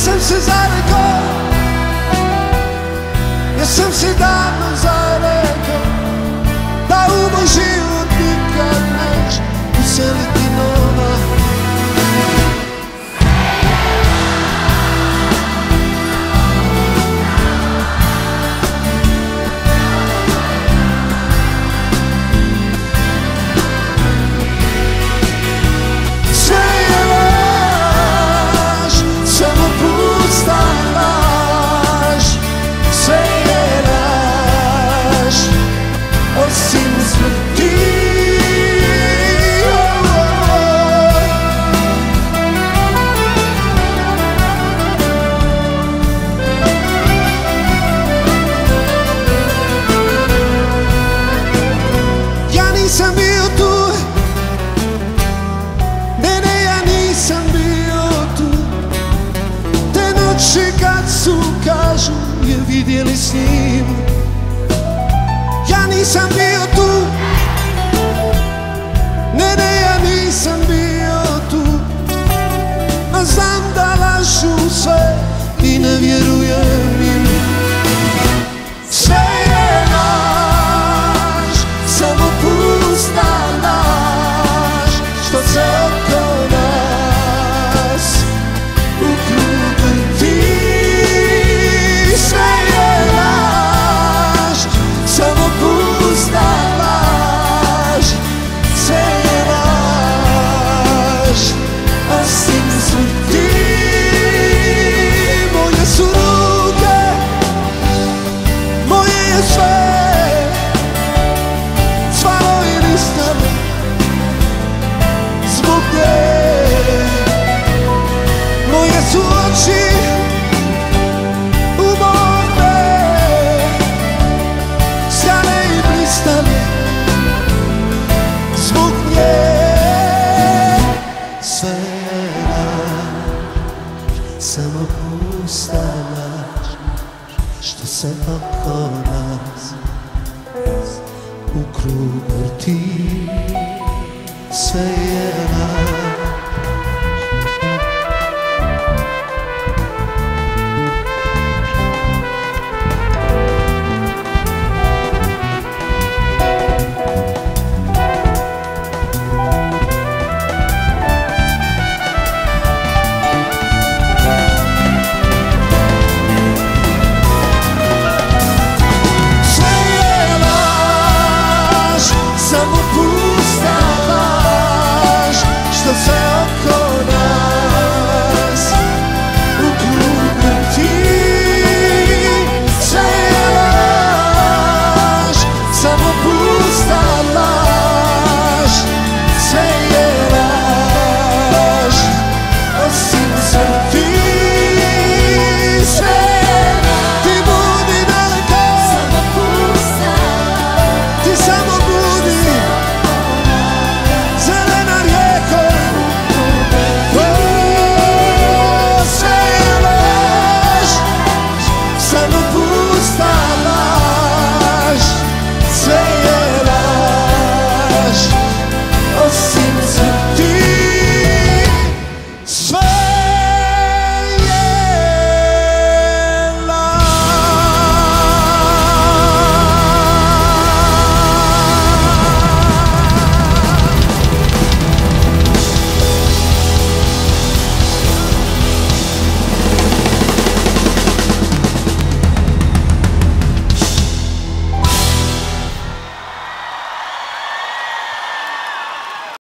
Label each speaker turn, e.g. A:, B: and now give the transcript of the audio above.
A: Jesam se zarekao, jesam se davno zarekao, da u moj život nikad neće useliti nova. Nisam bio tu, ne, ja nisam bio tu. Te noći kad su, kažu, je vidjeli s njim. Ja nisam bio tu, ne, ja nisam bio tu. A znam da lažu sve i ne vjerujem im. Sve je laž, samo pusta laž, što se oko nas u krug vrti. Sve je laž, samo pusta laž, sve je laž, osim smrti. Moje su ruke, moje je sve, moje su oči umorne, sjane i blistave zbog nje. Sve je laž, samo pusta laž, što se oko nas u krug vrti. Sve je laž,